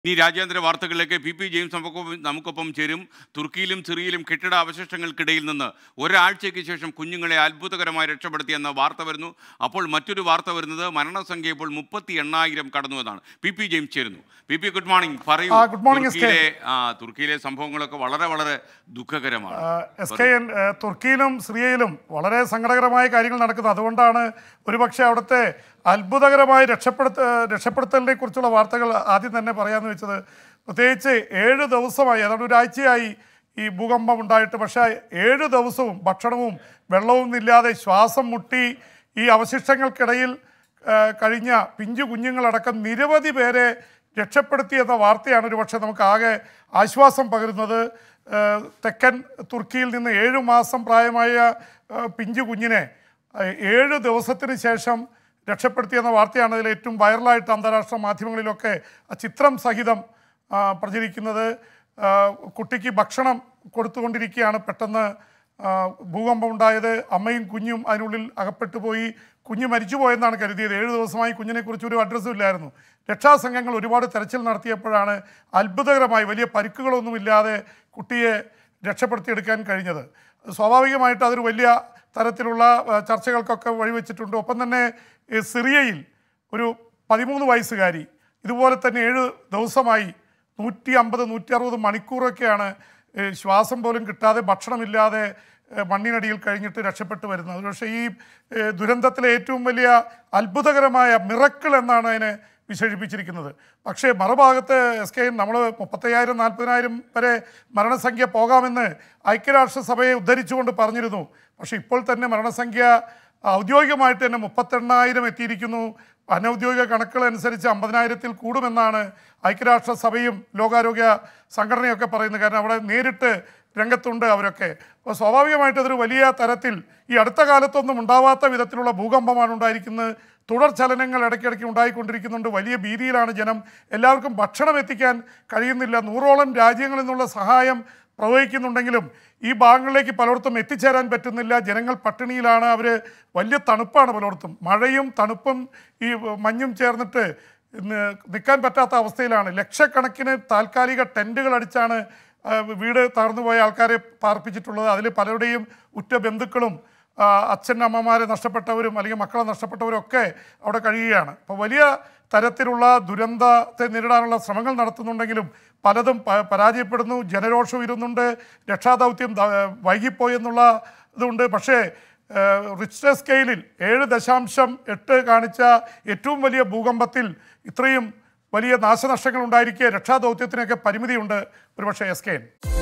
ഈ രാജ്യാന്തര വാർത്തകളിലേക്ക് പി ജെയിംസ് നമുക്കൊപ്പം ചേരും. തുർക്കിയിലും സിറിയയിലും കെട്ടിട അവശിഷ്ടങ്ങൾക്കിടയിൽ നിന്ന് ഒരാഴ്ചയ്ക്ക് ശേഷം കുഞ്ഞുങ്ങളെ അത്ഭുതകരമായി രക്ഷപ്പെടുത്തിയെന്ന വാർത്ത വരുന്നു. അപ്പോൾ മറ്റൊരു വാർത്ത വരുന്നത് മരണസംഖ്യ ഇപ്പോൾ 38,000 കടന്നു എന്നാണ്. പി ജെയിംസ് ചേരുന്നു. Good morning. പറയൂ. തുർക്കിയിലെ സംഭവങ്ങളൊക്കെ വളരെ വളരെ ദുഃഖകരമാണ്. തുർക്കിയിലും സിറിയയിലും വളരെ സങ്കടകരമായ കാര്യങ്ങൾ നടക്കുന്നത്. അതുകൊണ്ടാണ് ഒരുപക്ഷെ അവിടുത്തെ അത്ഭുതകരമായ രക്ഷപ്പെടുത്തലിനെ കുറിച്ചുള്ള വാർത്തകൾ ആദ്യം തന്നെ പറയാമെന്ന് വെച്ചത്. പ്രത്യേകിച്ച് 7 ദിവസമായി, ഏതാണ്ട് ഒരാഴ്ചയായി ഈ ഭൂകമ്പം ഉണ്ടായിട്ട്, പക്ഷേ 7 ദിവസവും ഭക്ഷണവും വെള്ളവും ഇല്ലാതെ ശ്വാസം മുട്ടി ഈ അവശിഷ്ടങ്ങൾക്കിടയിൽ കഴിഞ്ഞ പിഞ്ചു കുഞ്ഞുങ്ങളടക്കം നിരവധി പേരെ രക്ഷപ്പെടുത്തിയെന്ന വാർത്തയാണ് ഒരുപക്ഷെ നമുക്ക് ആകെ ആശ്വാസം പകരുന്നത്. തെക്കൻ തുർക്കിയിൽ നിന്ന് 7 മാസം പ്രായമായ പിഞ്ചു കുഞ്ഞിനെ 7 ദിവസത്തിന് ശേഷം രക്ഷപ്പെടുത്തിയെന്ന വാർത്തയാണ് അതിൽ ഏറ്റവും വൈറലായിട്ട് അന്താരാഷ്ട്ര മാധ്യമങ്ങളിലൊക്കെ ചിത്രം സഹിതം പ്രചരിക്കുന്നത്. കുട്ടിക്ക് ഭക്ഷണം കൊടുത്തുകൊണ്ടിരിക്കുകയാണ് പെട്ടെന്ന് ഭൂകമ്പം ഉണ്ടായത്. അമ്മയും കുഞ്ഞും അതിനുള്ളിൽ അകപ്പെട്ടു പോയി. കുഞ്ഞ് മരിച്ചുപോയെന്നാണ് കരുതിയത്. 7 ദിവസമായി കുഞ്ഞിനെക്കുറിച്ച് ഒരു അഡ്രസ്സും ഇല്ലായിരുന്നു. രക്ഷാസംഘങ്ങൾ ഒരുപാട് തെരച്ചിൽ നടത്തിയപ്പോഴാണ് അത്ഭുതകരമായി വലിയ പരിക്കുകളൊന്നുമില്ലാതെ കുട്ടിയെ രക്ഷപ്പെടുത്തിയെടുക്കാൻ കഴിഞ്ഞത്. സ്വാഭാവികമായിട്ട് അതൊരു വലിയ തരത്തിലുള്ള ചർച്ചകൾക്കൊക്കെ വഴിവെച്ചിട്ടുണ്ട്. ഒപ്പം തന്നെ സിറിയയിൽ ഒരു 13 വയസ്സുകാരി ഇതുപോലെ തന്നെ 7 ദിവസമായി 150-160 മണിക്കൂറൊക്കെയാണ് ശ്വാസം പോലും കിട്ടാതെ ഭക്ഷണമില്ലാതെ മണ്ണിനടിയിൽ കഴിഞ്ഞിട്ട് രക്ഷപ്പെട്ടു വരുന്നത്. പക്ഷേ ഈ ദുരന്തത്തിലെ ഏറ്റവും വലിയ അത്ഭുതകരമായ മിറക്കിൾ എന്നാണ് അതിനെ വിശേഷിപ്പിച്ചിരിക്കുന്നത്. പക്ഷേ മറുഭാഗത്ത് നമ്മൾ 35,000-40,000 വരെ മരണസംഖ്യ പോകാമെന്ന് ഐക്യരാഷ്ട്രസഭയെ ഉദ്ധരിച്ചുകൊണ്ട് പറഞ്ഞിരുന്നു. പക്ഷേ ഇപ്പോൾ തന്നെ മരണസംഖ്യ ഔദ്യോഗികമായിട്ട് തന്നെ 38,000 എത്തിയിരിക്കുന്നു. അനൗദ്യോഗിക കണക്കുകൾ അനുസരിച്ച് 50,000-ൽ കൂടുമെന്നാണ് ഐക്യരാഷ്ട്രസഭയും ലോകാരോഗ്യ സംഘടനയൊക്കെ പറയുന്നത്. കാരണം അവിടെ നേരിട്ട് രംഗത്തുണ്ട് അവരൊക്കെ. അപ്പോൾ സ്വാഭാവികമായിട്ട് അതൊരു വലിയ തരത്തിൽ ഈ അടുത്ത കാലത്തൊന്നും ഉണ്ടാവാത്ത വിധത്തിലുള്ള ഭൂകമ്പമാണ് ഉണ്ടായിരിക്കുന്നത്. തുടർ ചലനങ്ങൾ ഇടയ്ക്കിടയ്ക്ക് ഉണ്ടായിക്കൊണ്ടിരിക്കുന്നുണ്ട്. വലിയ ഭീതിയിലാണ് ജനം. എല്ലാവർക്കും ഭക്ഷണം എത്തിക്കാൻ കഴിയുന്നില്ല. 100ഓളം രാജ്യങ്ങളിൽ നിന്നുള്ള സഹായം പ്രവഹിക്കുന്നുണ്ടെങ്കിലും ഈ ഭാഗങ്ങളിലേക്ക് പലയിടത്തും എത്തിച്ചേരാൻ പറ്റുന്നില്ല. ജനങ്ങൾ പട്ടിണിയിലാണ്. അവർ വലിയ തണുപ്പാണ് പലയിടത്തും. മഴയും തണുപ്പും ഈ മഞ്ഞും ചേർന്നിട്ട് നിൽക്കാൻ പറ്റാത്ത അവസ്ഥയിലാണ്. ലക്ഷക്കണക്കിന് താൽക്കാലിക ടെൻറ്റുകൾ അടിച്ചാണ് വീട് തകർന്നുപോയ ആൾക്കാരെ പാർപ്പിച്ചിട്ടുള്ളത്. അതിൽ പലരുടെയും ഉറ്റ ബന്ധുക്കളും അച്ഛനമ്മമാരെ നഷ്ടപ്പെട്ടവരും അല്ലെങ്കിൽ മക്കളെ നഷ്ടപ്പെട്ടവരൊക്കെ അവിടെ കഴിയുകയാണ്. അപ്പോൾ വലിയ തരത്തിലുള്ള ദുരന്തത്തെ നേരിടാനുള്ള ശ്രമങ്ങൾ നടത്തുന്നുണ്ടെങ്കിലും പലതും പരാജയപ്പെടുന്നു. ജനരോഷം ഇരുന്നുണ്ട്. രക്ഷാദൗത്യം വൈകിപ്പോയെന്നുള്ള ഇതുണ്ട്. പക്ഷേ റിച്റ്റർ സ്കെയിലിൽ 7.8 കാണിച്ച ഏറ്റവും വലിയ ഭൂകമ്പത്തിൽ ഇത്രയും വലിയ നാശനഷ്ടങ്ങൾ ഉണ്ടായിരിക്കെ രക്ഷാദൗത്യത്തിനൊക്കെ പരിമിതിയുണ്ട് ഒരുപക്ഷെ.